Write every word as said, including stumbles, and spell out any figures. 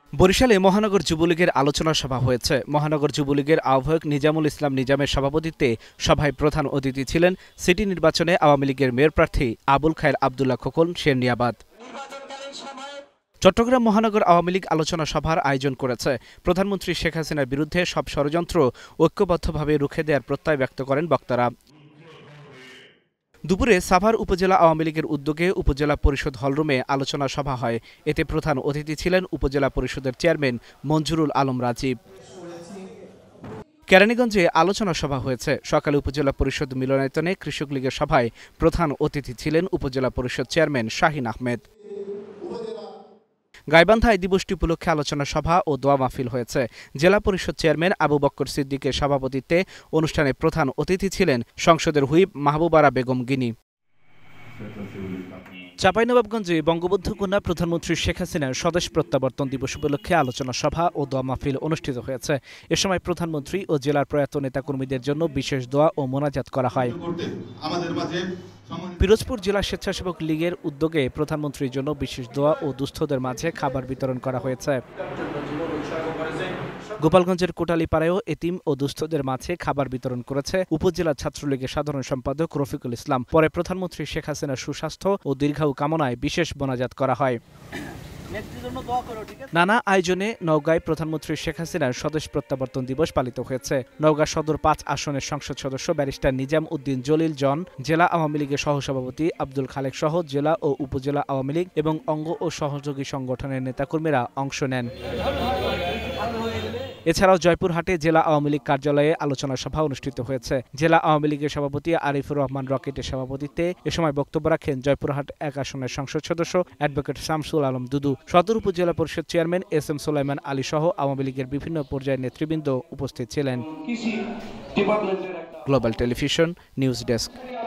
বরিশালে মহানগর যুবলীগের আলোচনা সভা হয়েছে। মহানগর যুবলীগের আহ্বায়ক নিজামুল ইসলাম নিজামের সভাপতিত্বে সভায় প্রধান অতিথি ছিলেন সিটি নির্বাচনে আওয়ামী লীগের মেয়র প্রার্থী আবুল খায়ের আবদুল্লাহ খোকন শেরনিয়াবাদ। চট্টগ্রাম মহানগর আওয়ামী লীগ আলোচনা সভার আয়োজন করেছে। প্রধানমন্ত্রী শেখ হাসিনার বিরুদ্ধে সব ষড়যন্ত্র ঐক্যবদ্ধভাবে রুখে দেওয়ার প্রত্যয় ব্যক্ত করেন বক্তারা। দুপুরে সাভার উপজেলা আওয়ামী লীগের উদ্যোগে উপজেলা পরিষদ হলরুমে আলোচনা সভা হয়। এতে প্রধান অতিথি ছিলেন উপজেলা পরিষদের চেয়ারম্যান মঞ্জুরুল আলম রাজীব। কেরানীগঞ্জে আলোচনা সভা হয়েছে। সকালে উপজেলা পরিষদ মিলনায়তনে কৃষক লীগের সভায় প্রধান অতিথি ছিলেন উপজেলা পরিষদ চেয়ারম্যান শাহিন আহমেদ। গাইবান্ধায় দিবসটি উপলক্ষে আলোচনা সভা ও দোয়া মাহফিল হয়েছে। জেলা পরিষদ চেয়ারম্যান আবু বক্কর সিদ্দিকের সভাপতিত্বে অনুষ্ঠানে প্রধান অতিথি ছিলেন সংসদের হুইপ মাহবুবারা বেগম গিনি। চাঁপাইনবাবগঞ্জে বঙ্গবন্ধু কন্যা প্রধানমন্ত্রী শেখ হাসিনার স্বদেশ প্রত্যাবর্তন দিবস উপলক্ষে আলোচনা সভা ও দোয়া মাহফিল অনুষ্ঠিত হয়েছে। এ সময় প্রধানমন্ত্রী ও জেলার প্রয়াত নেতাকর্মীদের জন্য বিশেষ দোয়া ও মোনাজাত করা হয়। পিরোজপুর জেলা স্বেচ্ছাসেবক লীগের উদ্যোগে প্রধানমন্ত্রীর জন্য বিশেষ দোয়া ও দুস্থদের মাঝে খাবার বিতরণ করা হয়েছে। গোপালগঞ্জের কোটালীপাড়ায়ও এতিম ও দুস্থদের মাঝে খাবার বিতরণ করেছে উপজেলা ছাত্রলীগের সাধারণ সম্পাদক রফিকুল ইসলাম। পরে প্রধানমন্ত্রী শেখ হাসিনার সুস্বাস্থ্য ও দীর্ঘায়ু কামনায় বিশেষ মোনাজাত করা হয়। নানা আয়োজনে নওগাঁয় প্রধানমন্ত্রী শেখ হাসিনার স্বদেশ প্রত্যাবর্তন দিবস পালিত হয়েছে। নওগাঁ সদর পাঁচ আসনের সংসদ সদস্য ব্যারিস্টার নিজাম উদ্দিন জলিল জন, জেলা আওয়ামী লীগের সহসভাপতি আব্দুল খালেক সহ জেলা ও উপজেলা আওয়ামী লীগ এবং অঙ্গ ও সহযোগী সংগঠনের নেতাকর্মীরা অংশ নেন। এছাড়াও জয়পুরহাটে জেলা আওয়ামী লীগ কার্যালয়ে আলোচনা সভা অনুষ্ঠিত হয়েছে। জেলা আওয়ামী লীগের সভাপতি আরিফুর রহমান রকেটের সভাপতিত্বে এ সময় বক্তব্য রাখেন জয়পুরহাট এক আসনের সংসদ সদস্য অ্যাডভোকেট শামসুল আলম দুদু। সদর উপজেলা পরিষদ chairman S M Sulaiman Ali সহ আওয়ামী লীগের বিভিন্ন পর্যায়ের নেতৃবৃন্দ উপস্থিত ছিলেন। Global television news desk.